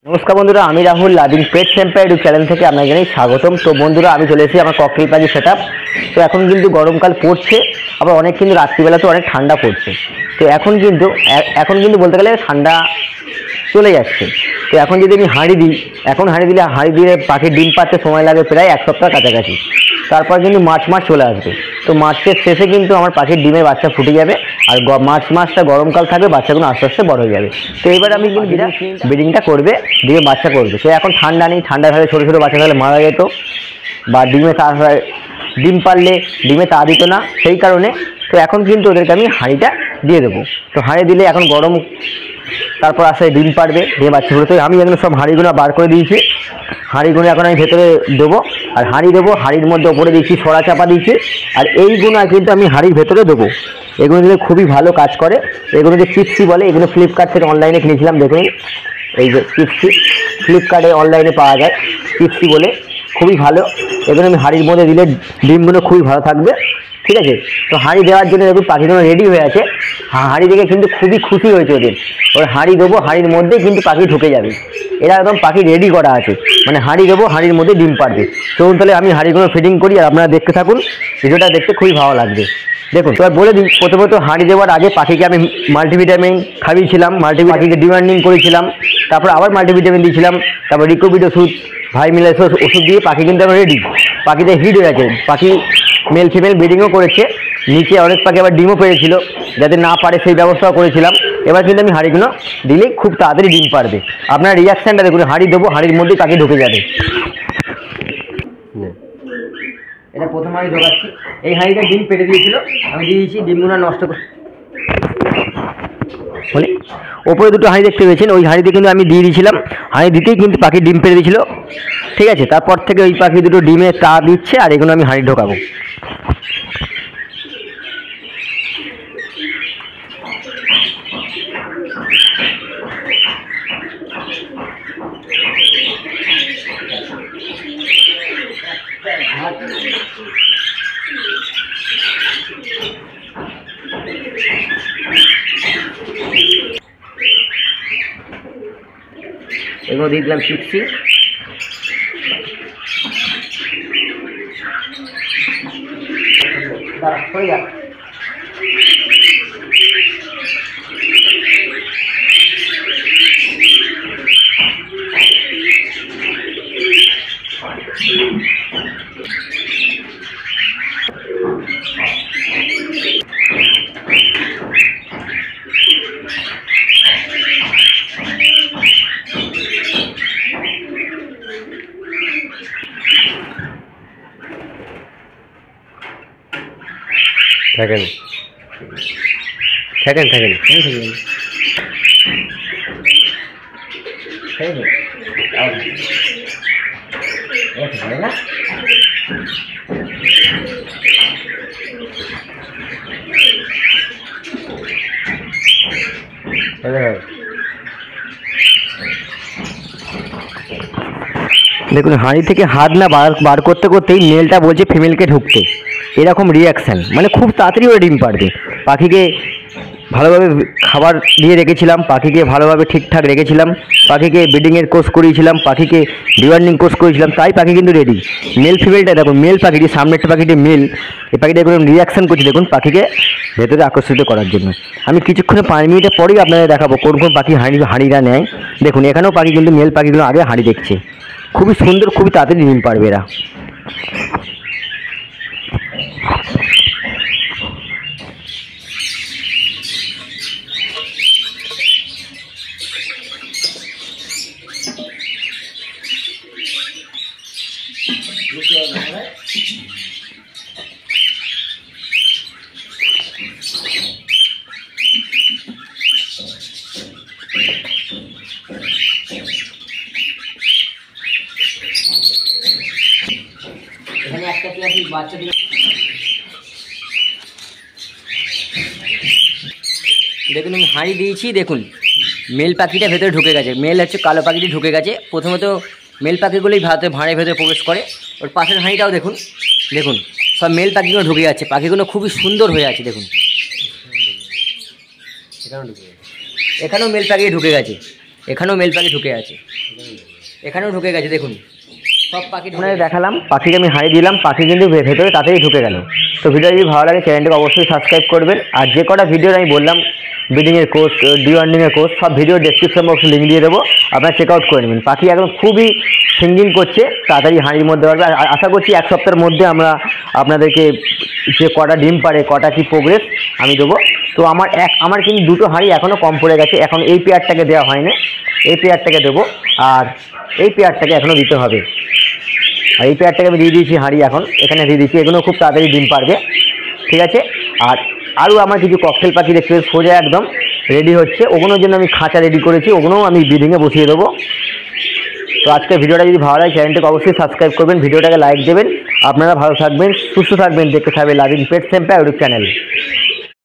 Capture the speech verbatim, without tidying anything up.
नमस्कार बंधुरा आमी Rahul loving pets empire YouTube channel থেকে আপনাদের জানাই স্বাগতম। তো বন্ধুরা আমি চলে এসেছি আমার ককটেল পাখি সেটআপ। তো এখন কিন্তু গরমকাল পড়ছে, আবার অনেক কিন্তু রাত্রিবেলা তো অনেক ঠান্ডা পড়ছে। তো এখন কিন্তু এখন কিন্তু বলতে গেলে ঠান্ডা চলে যাচ্ছে। তো এখন যদি আমি হাঁড়ি দিই, এখন হাঁড়ি দিলে হাঁড়ি দিলে পাখির ডিম পাড়তে সময় লাগে প্রায় এক সপ্তাহ কাছাকাছি। তারপর কিন্তু মার্চ মাস চলে আসবে। তো মার্চের শেষে কিন্তু আমার পাখির ডিমের বাচ্চা ফুটে যাবে, আর মার্চ মাসটা গরমকাল থাকবে, বাচ্চাগুলো আস্তে আস্তে বড় হয়ে যাবে। তো এবার আমি কিন্তু ব্রিডিংটা করবে, ডিমে বাচ্চা করবে। তো এখন ঠান্ডা নেই, ঠান্ডা হলে ছোটো ছোটো বাচ্চা থাকলে মারা যেত, বা ডিমে তা ডিম পারলে ডিমে তা দিত না, সেই কারণে তো এখন কিন্তু ওদেরকে আমি হাঁড়িটা দিয়ে দেবো। তো হাঁড়ি দিলে এখন গরম, তারপর আসলে ডিম পারবে, ডিমে বাচ্চাগুলো। তো আমি এখানে সব হাঁড়িগুলো বার করে দিয়েছি, হাঁড়িগুলো এখন আমি ভেতরে দেবো, আর হাঁড়ি দেবো, হাঁড়ির মধ্যে ওপরে দিচ্ছি ছড়া চাপা দিচ্ছি। আর এইগুলো কিন্তু আমি হাঁড়ির ভেতরে দেবো। এগুলো দিলে খুবই ভালো কাজ করে। এগুলো যে চিপসি বলে, এগুলো ফ্লিপকার্ট থেকে অনলাইনে কিনেছিলাম। দেখুন এই যে চিপসি, ফ্লিপকার্টে অনলাইনে পাওয়া যায় চিপসি বলে, খুবই ভালো। এগুলো আমি হাঁড়ির মধ্যে দিলে ডিমগুলো খুবই ভালো থাকবে, ঠিক আছে। তো হাঁড়ি দেওয়ার জন্য দেখুন পাখিগুলো রেডি হয়ে আছে। হাঁড়ি দেখে কিন্তু খুবই খুশি হয়েছে ওদের। ওর হাঁড়ি দেবো, হাঁড়ির মধ্যেই কিন্তু পাখি ঢুকে যাবে। এরা একদম পাখি রেডি করা আছে, মানে হাঁড়ি দেবো, হাঁড়ির মধ্যে ডিম পারবে। চলুন তাহলে আমি হাঁড়িগুলো ফিটিং করি, আর আপনারা দেখতে থাকুন, ভিডিওটা দেখতে খুবই ভালো লাগবে। দেখুন এবার বলে দিই, প্রথমত হাঁড়ি দেওয়ার আগে পাখিকে আমি মাল্টিভিটামিন খাইয়েছিলাম, মাল্টি পাখিকে ডিমান্ডিং করেছিলাম, তারপর আবার মাল্টিভিটামিন দিয়েছিলাম, তারপর রিকোভিড ওষুধ, ভাই মিলাস ওষুধ দিয়ে পাখি কিন্তু আমার রেডি। পাখিতে হিট হয়ে আছে, পাখি মেল ফিমেল ব্রিডিংও করেছে, নিচে অনেক পাখি আবার ডিমও পেরেছিল, যাতে না পারে সেই ব্যবস্থাও করেছিলাম। এবার কিন্তু আমি হাঁড়িগুলো দিলেই খুব তাড়াতাড়ি ডিম পারবে। আপনার রিয়াকশানটা দেখুন, হাঁড়ি দেবো, হাঁড়ির মধ্যেই পাখি ঢুকে যাবে। এটা প্রথম হাঁড়ি ঢোকাচ্ছি। এই হাঁড়িটা ডিম পেটে দিয়েছিল, আমি দিয়ে দিয়েছি, ডিমগুলো নষ্ট করে বলে ওপরে দুটো হাঁড়ি দেখতে পেয়েছেন, ওই হাঁড়িতে কিন্তু আমি দিয়ে দিয়েছিলাম। হাঁড়ি দিতেই কিন্তু পাখি ডিম পেড়ে দিয়েছিল, ঠিক আছে। তারপর থেকে ওই পাখি দুটো ডিমে তা দিচ্ছে, আর এগুলো আমি হাঁড়ি ঢোকাবো। এগুলো দিয়ে দিলাম চিপসি, হয়ে যাক। থাকেন থাকেন থাকেন না দেখুন, হাঁড়ি থেকে হাত না বার বার করতে করতেই মেলটা বলছে ফিমেলকে ঢুকতে, এরকম রিয়াকশান, মানে খুব তাড়াতাড়ি ওরা ডিম পারবে। পাখিকে ভালোভাবে খাবার দিয়ে রেখেছিলাম, পাখিকে ভালোভাবে ঠিকঠাক রেখেছিলাম, পাখিকে ব্রিডিংয়ের কোর্স করিয়েছিলাম, পাখিকে ডিওয়ার্নিং কোর্স করেছিলাম, তাই পাখি কিন্তু রেডি। মেল ফিমেলটা দেখুন, মেল পাখিটি, সামনেরটা পাখিটি মেল, এই পাখিটা দেখুন রিয়াকশান করছে, দেখুন পাখিকে ভেতরে আকর্ষিত করার জন্য। আমি কিছুক্ষণে পাঁচ মিনিটের পরেই আপনাদের দেখাবো কোন কোন পাখি হাঁড়ি হাঁড়িটা নেয়। দেখুন এখানেও পাখি কিন্তু মেল পাখিগুলো আগে হাঁড়ি দেখছে, খুবই সুন্দর, খুবই তাড়াতাড়ি ডিম পারবে এরা। এখানে একটা কি আছে বাচ্চা দিকে, দেখুন আমি হাঁড়ি দিয়েছি, দেখুন মেল পাখিটা ভেতরে ঢুকে গেছে, মেল হচ্ছে কালো পাখিটি ঢুকে গেছে। প্রথমত মেল পাখিগুলোই ভাতে ভাঁড়ের ভেতরে প্রবেশ করে। ওর পাশের হাঁড়িটাও দেখুন, দেখুন সব মেল পাখিগুলো ঢুকে যাচ্ছে, পাখিগুলো খুবই সুন্দর হয়ে আছে। দেখুন এখানেও মেল পাখি ঢুকে গেছে, এখানেও মেল পাখি ঢুকে আছে, এখানেও ঢুকে গেছে দেখুন সব পাখি। আপনাদের দেখালাম পাখিকে আমি হারিয়ে দিলাম, পাখি কিন্তু ভেতরে তাড়াতাড়ি ঢুকে গেল। তো ভিডিও যদি ভালো লাগে চ্যানেলটিকে অবশ্যই সাবস্ক্রাইব করবেন। আর যে কটা ভিডিও আমি বললাম ব্রিডিংয়ের কোর্স, ডিওয়ার্নিংয়ের কোর্স, সব ভিডিও ডেসক্রিপশন বক্সে লিঙ্ক দিয়ে দেবো, আপনারা চেক আউট করে নেবেন। পাখি এখন খুবই সিঙ্গিং করছে, তাড়াতাড়ি হাঁড়ির মধ্যে পারবে। আর আশা করছি এক সপ্তাহের মধ্যে আমরা আপনাদেরকে যে কটা ডিম পারে, কটা কি প্রোগ্রেস আমি দেবো। তো আমার এক আমার কিন্তু দুটো হাঁড়ি এখনও কম পড়ে গেছে, এখন এই পেয়ারটাকে দেওয়া হয়নি, এই পেয়ারটাকে দেবো আর এই পেয়ারটাকে এখনও দিতে হবে। আর এই পেয়ারটাকে আমি দিয়ে দিয়েছি হাঁড়ি, এখন এখানে দিয়ে দিয়েছি, এগুলো খুব তাড়াতাড়ি ডিম পারবে, ঠিক আছে। আর আরও আমার কিছু ককটেল পাখি দেখতে সোজা একদম রেডি হচ্ছে, ওগুলোর জন্য আমি খাঁচা রেডি করেছি, ওগুলোও আমি ব্রিডিংয়ে বসিয়ে দেবো। তো আজকের ভিডিওটা যদি ভালো লাগে চ্যানেলটাকে অবশ্যই সাবস্ক্রাইব করবেন, ভিডিওটাকে লাইক দেবেন। আপনারা ভালো থাকবেন, সুস্থ থাকবেন, দেখতে থাকবেন loving pets empire YouTube channel.